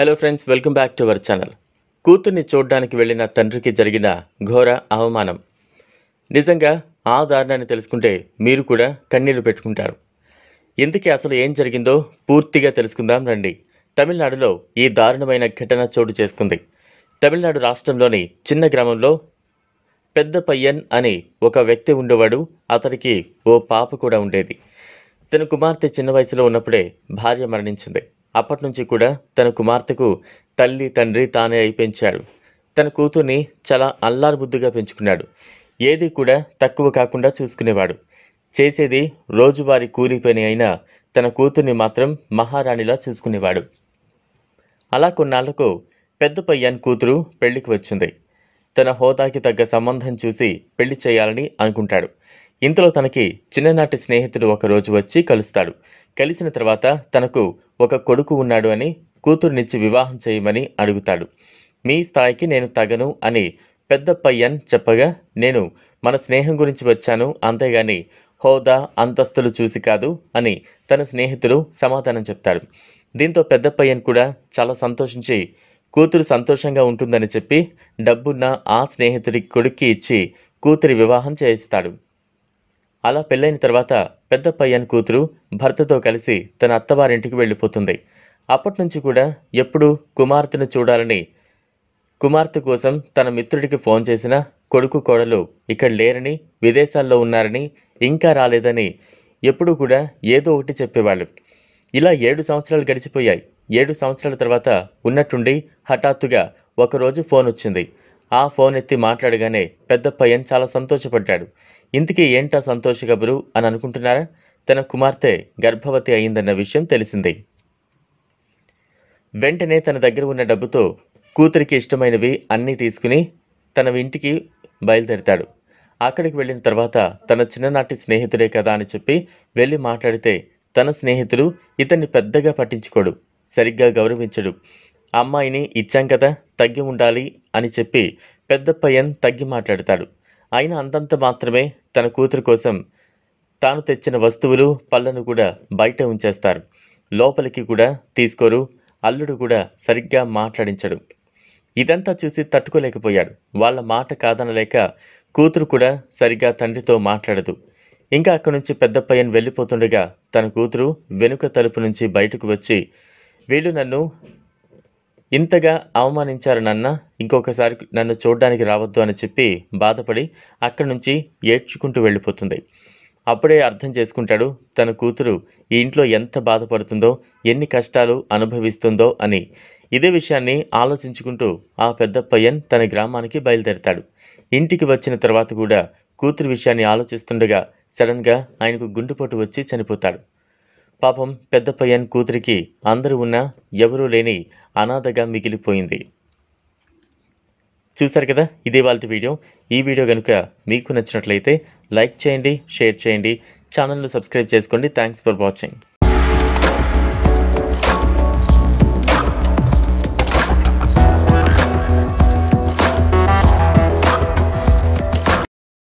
Hello friends, welcome back to our channel. కూతుర్ని చూడ్డానికి వెళ్ళిన తండ్రికి జరిగిన ఘోర అవమానం. నిజంగా ఆ దారుణాన్ని తెలుసుకుంటే మీరు కూడా కన్నీళ్లు పెట్టుకుంటారు. ఇంతకీ అసలు ఏం జరిగిందో పూర్తిగా తెలుసుకుందాం రండి. తమిళనాడులో ఈ దారుణమైన ఘటన చోటు చేసుకుంది. తమిళనాడు రాష్ట్రంలోని చిన్న గ్రామంలో పెద్ద పయ్యన్ అని ఒక వ్యక్తి ఉండేవాడు. అతనికి ఓ పాప కూడా ఉండేది. తన కుమార్తె చిన్న వయసులో ఉన్నప్పుడే భార్య మరణించింది. అప్పటి నుంచి కూడా తన కుమార్తెకు తల్లి తండ్రి తానే అయి పెంచాడు. తన కూతుర్ని చాలా అల్లారుముద్దుగా పెంచుకున్నాడు. ఏది కూడా తక్కువ కాకుండా చూసుకునేవాడు. చేసేది రోజువారీ కూలీ పని అయినా తన కూతుర్ని మాత్రం మహారాణిలా చూసుకునేవాడు. అలా కొన్నాళ్లకు పెద్ద పయ్యాన్ కూతురు పెళ్లికి వచ్చింది. తన హోదాకి తగ్గ సంబంధం చూసి పెళ్లి చేయాలని అనుకుంటాడు. ఇంతలో తనకి చిన్ననాటి స్నేహితుడు ఒకరోజు వచ్చి కలుస్తాడు. కలిసిన తర్వాత తనకు ఒక కొడుకు ఉన్నాడు అని కూతుర్నిచ్చి వివాహం చేయమని అడుగుతాడు. మీ స్థాయికి నేను తగను అని పెద్ద పయ్యన్ చెప్పగా, నేను మన స్నేహం గురించి వచ్చాను, అంతేగాని హోదా అంతస్తులు చూసి కాదు అని తన స్నేహితుడు సమాధానం చెప్తాడు. దీంతో పెద్ద పయ్యన్ కూడా చాలా సంతోషించి కూతురు సంతోషంగా ఉంటుందని చెప్పి డబ్బున్న ఆ స్నేహితుడి కొడుక్కి ఇచ్చి కూతురి వివాహం చేయిస్తాడు. అలా పెళ్ళైన తర్వాత పెద్ద పయ్యన్ కూతురు భర్తతో కలిసి తన అత్తవారింటికి వెళ్ళిపోతుంది. అప్పటి నుంచి కూడా ఎప్పుడూ కుమార్తెను చూడాలని కుమార్తె కోసం తన మిత్రుడికి ఫోన్ చేసినా కొడుకు కోడలు ఇక్కడ లేరని, విదేశాల్లో ఉన్నారని, ఇంకా రాలేదని ఎప్పుడూ కూడా ఏదో ఒకటి చెప్పేవాళ్ళు. ఇలా 7 సంవత్సరాలు గడిచిపోయాయి. 7 సంవత్సరాల తర్వాత ఉన్నట్టుండి హఠాత్తుగా ఒకరోజు ఫోన్ వచ్చింది. ఆ ఫోన్ ఎత్తి మాట్లాడగానే పెద్ద పయ్యన్ చాలా సంతోషపడ్డాడు. ఇంతకీ ఏంటా సంతోష కబురు అని అనుకుంటున్నారా? తన కుమార్తె గర్భవతి అయిందన్న విషయం తెలిసింది. వెంటనే తన దగ్గర ఉన్న డబ్బుతో కూతురికి ఇష్టమైనవి అన్నీ తీసుకుని తన ఇంటికి బయలుదేరతాడు. అక్కడికి వెళ్ళిన తర్వాత తన చిన్ననాటి స్నేహితుడే కదా అని చెప్పి వెళ్ళి మాట్లాడితే తన స్నేహితుడు ఇతన్ని పెద్దగా పట్టించుకోడు, సరిగ్గా గౌరవించడు. అమ్మాయిని ఇచ్చాం కదా, తగ్గి ఉండాలి అని చెప్పి పెద్ద పయ్యన్ తగ్గి మాట్లాడతాడు. అయినా అంతంత మాత్రమే తన కూతురు కోసం తాను తెచ్చిన వస్తువులు పళ్ళను కూడా బయట ఉంచేస్తారు. లోపలికి కూడా తీసుకోరు. అల్లుడు కూడా సరిగ్గా మాట్లాడించడు. ఇదంతా చూసి తట్టుకోలేకపోయాడు. వాళ్ళ మాట కాదనలేక కూతురు కూడా సరిగ్గా తండ్రితో మాట్లాడదు. ఇంకా అక్కడి నుంచి పెద్ద పయ్యన్ వెళ్ళిపోతుండగా తన కూతురు వెనుక తలుపు నుంచి బయటకు వచ్చి, వీళ్ళు నన్ను ఇంతగా అవమానించారు నాన్న, ఇంకొకసారి నన్ను చూడ్డానికి రావద్దు అని చెప్పి బాధపడి అక్కడి నుంచి ఏడ్చుకుంటూ వెళ్ళిపోతుంది. అప్పుడే అర్థం చేసుకుంటాడు తన కూతురు ఈ ఇంట్లో ఎంత బాధపడుతుందో, ఎన్ని కష్టాలు అనుభవిస్తుందో అని. ఇదే విషయాన్ని ఆలోచించుకుంటూ ఆ పెద్ద పయ్యన్ తన గ్రామానికి బయలుదేరతాడు. ఇంటికి వచ్చిన తర్వాత కూడా కూతురు విషయాన్ని ఆలోచిస్తుండగా సడన్గా ఆయనకు గుండెపోటు వచ్చి చనిపోతాడు. పాపం పెద్ద పయ్యన్ కూతురికి అందరూ ఉన్నా ఎవరూ లేని అనాథగా మిగిలిపోయింది. చూశారు కదా, ఇదే వాళ్ళ వీడియో. ఈ వీడియో కనుక మీకు నచ్చినట్లయితే లైక్ చేయండి, షేర్ చేయండి, ఛానల్ను సబ్స్క్రైబ్ చేసుకోండి. Thanks for watching.